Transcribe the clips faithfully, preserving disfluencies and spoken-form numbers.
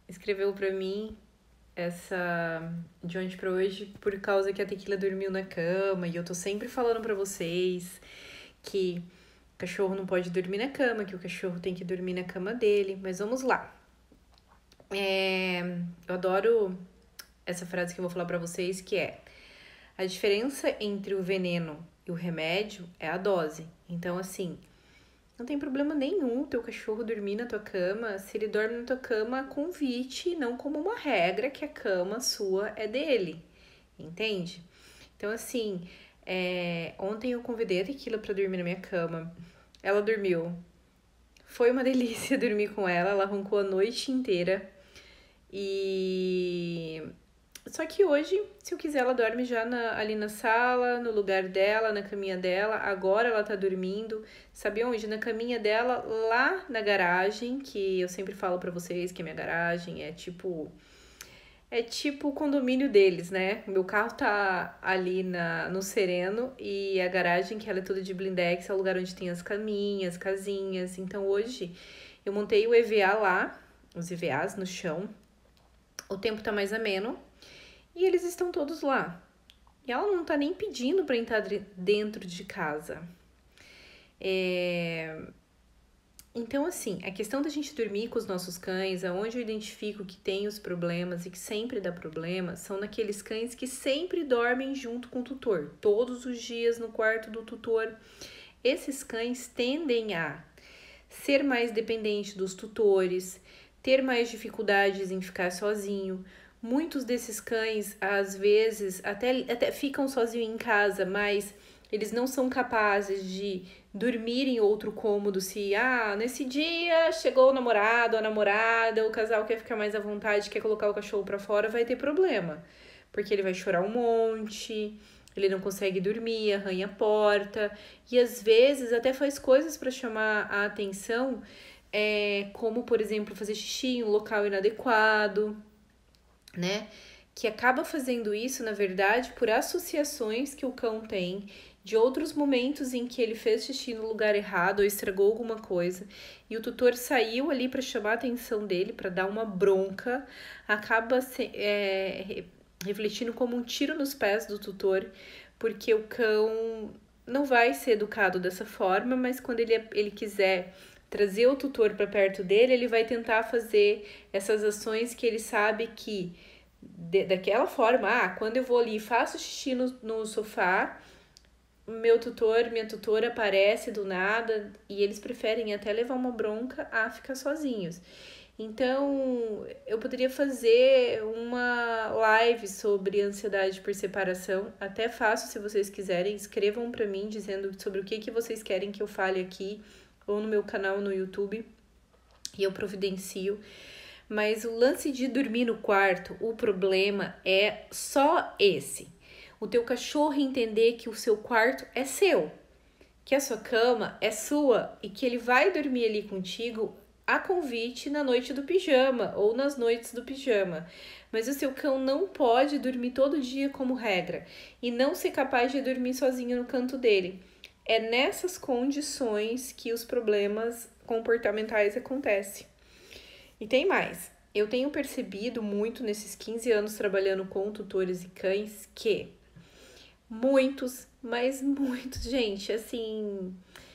escreveu pra mim essa de ontem pra hoje por causa que a Tequila dormiu na cama e eu tô sempre falando pra vocês que o cachorro não pode dormir na cama, que o cachorro tem que dormir na cama dele. Mas vamos lá. É, eu adoro essa frase que eu vou falar pra vocês, que é: a diferença entre o veneno e o remédio é a dose. Então, assim, não tem problema nenhum o teu cachorro dormir na tua cama se ele dorme na tua cama a convite, não como uma regra que a cama sua é dele, entende? Então, assim, é, ontem eu convidei a Tequila pra dormir na minha cama. Ela dormiu. Foi uma delícia dormir com ela, ela roncou a noite inteira. E só que hoje, se eu quiser, ela dorme já na, ali na sala, no lugar dela, na caminha dela. Agora ela tá dormindo. Sabe onde? Na caminha dela, lá na garagem, que eu sempre falo pra vocês que a minha garagem é tipo. É tipo o condomínio deles, né? Meu carro tá ali na, no Sereno e a garagem, que ela é toda de blindex, é o lugar onde tem as caminhas, casinhas. Então hoje eu montei o E V A lá, os E V As no chão. O tempo tá mais ameno e eles estão todos lá. E ela não tá nem pedindo pra entrar dentro de casa. É... Então, assim, a questão da gente dormir com os nossos cães, aonde eu identifico que tem os problemas e que sempre dá problema, são naqueles cães que sempre dormem junto com o tutor, todos os dias no quarto do tutor. Esses cães tendem a ser mais dependentes dos tutores, ter mais dificuldades em ficar sozinho. Muitos desses cães, às vezes, até, até ficam sozinhos em casa, mas eles não são capazes de dormir em outro cômodo se, ah, nesse dia chegou o namorado, a namorada, o casal quer ficar mais à vontade, quer colocar o cachorro pra fora, vai ter problema. Porque ele vai chorar um monte, ele não consegue dormir, arranha a porta, e às vezes até faz coisas para chamar a atenção, é, como, por exemplo, fazer xixi em um local inadequado, né? Que acaba fazendo isso, na verdade, por associações que o cão tem de outros momentos em que ele fez xixi no lugar errado ou estragou alguma coisa e o tutor saiu ali para chamar a atenção dele, para dar uma bronca, acaba se, é, refletindo como um tiro nos pés do tutor, porque o cão não vai ser educado dessa forma, mas quando ele, ele quiser trazer o tutor para perto dele, ele vai tentar fazer essas ações que ele sabe que de, daquela forma, ah, quando eu vou ali e faço xixi no, no sofá, meu tutor, minha tutora aparece do nada e eles preferem até levar uma bronca a ficar sozinhos. Então, eu poderia fazer uma live sobre ansiedade por separação. Até faço, se vocês quiserem. Escrevam para mim dizendo sobre o que, que vocês querem que eu fale aqui ou no meu canal no YouTube e eu providencio. Mas o lance de dormir no quarto, o problema é só esse. O teu cachorro entender que o seu quarto é seu, que a sua cama é sua e que ele vai dormir ali contigo a convite na noite do pijama ou nas noites do pijama. Mas o seu cão não pode dormir todo dia como regra e não ser capaz de dormir sozinho no canto dele. É nessas condições que os problemas comportamentais acontecem. E tem mais. Eu tenho percebido muito nesses quinze anos trabalhando com tutores e cães que muitos, mas muitos, gente, assim...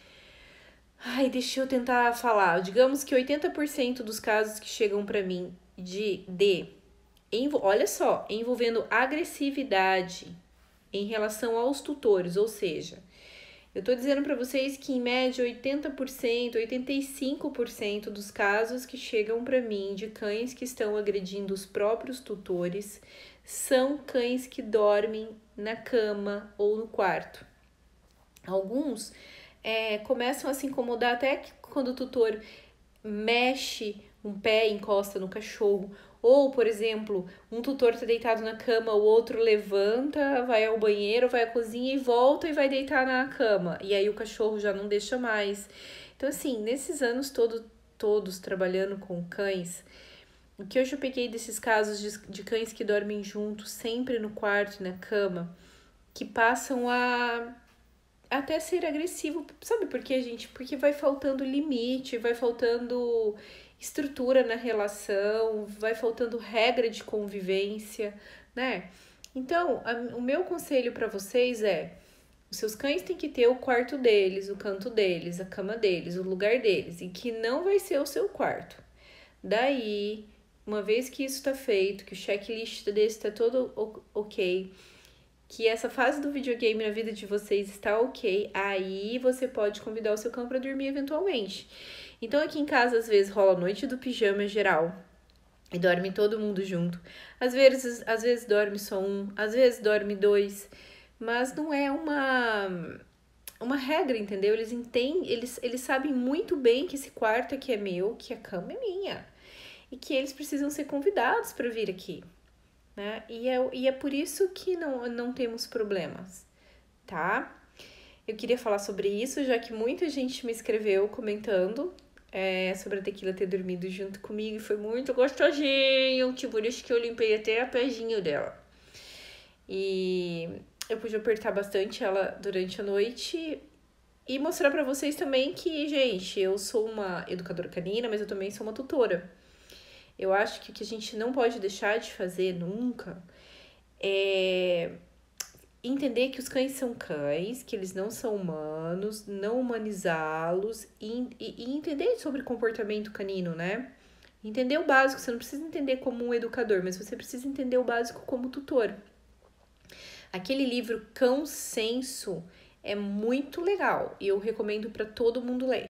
Ai, deixa eu tentar falar. Digamos que oitenta por cento dos casos que chegam para mim de, de envol... olha só, envolvendo agressividade em relação aos tutores, ou seja, eu tô dizendo para vocês que em média oitenta por cento, oitenta e cinco por cento dos casos que chegam para mim de cães que estão agredindo os próprios tutores são cães que dormem na cama ou no quarto. Alguns é, começam a se incomodar até que quando o tutor mexe um pé, encosta no cachorro. Ou, por exemplo, um tutor tá deitado na cama, o outro levanta, vai ao banheiro, vai à cozinha e volta e vai deitar na cama. E aí o cachorro já não deixa mais. Então, assim, nesses anos todo, todos trabalhando com cães, o que eu já peguei desses casos de, de cães que dormem juntos, sempre no quarto, na cama, que passam a até ser agressivo, sabe por quê, gente? Porque vai faltando limite, vai faltando estrutura na relação, vai faltando regra de convivência, né? Então, a, o meu conselho para vocês é: os seus cães têm que ter o quarto deles, o canto deles, a cama deles, o lugar deles, e que não vai ser o seu quarto. Daí, uma vez que isso tá feito, que o checklist desse tá todo ok, que essa fase do videogame na vida de vocês está ok, aí você pode convidar o seu cão para dormir eventualmente. Então aqui em casa às vezes rola a noite do pijama geral e dorme todo mundo junto. Às vezes, às vezes dorme só um, às vezes dorme dois, mas não é uma uma regra, entendeu? Eles entendem, eles, eles sabem muito bem que esse quarto aqui é meu, que a cama é minha e que eles precisam ser convidados para vir aqui. Né? E, é, e é por isso que não, não temos problemas, tá? Eu queria falar sobre isso, já que muita gente me escreveu comentando é, sobre a Tequila ter dormido junto comigo e foi muito gostosinho, tipo, por isso que eu limpei até a pezinho dela. E eu pude apertar bastante ela durante a noite e mostrar pra vocês também que, gente, eu sou uma educadora canina, mas eu também sou uma tutora. Eu acho que o que a gente não pode deixar de fazer nunca é entender que os cães são cães, que eles não são humanos, não humanizá-los e, e, e entender sobre comportamento canino, né? Entender o básico, você não precisa entender como um educador, mas você precisa entender o básico como tutor. Aquele livro Cão Senso é muito legal e eu recomendo para todo mundo ler.